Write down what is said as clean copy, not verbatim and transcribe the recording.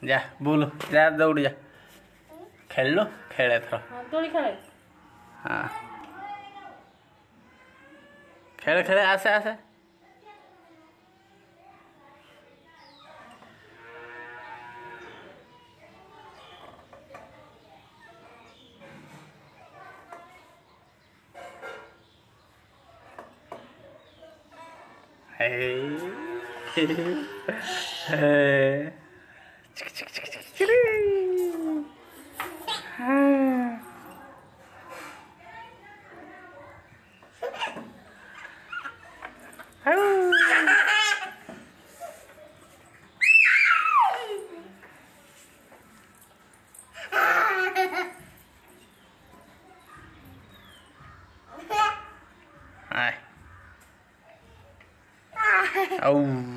जा बोलो जा दौड़ जा खेल लो खेले थोड़ा दौड़ी खेले हाँ खेले खेले आसे आसे Ai. Au.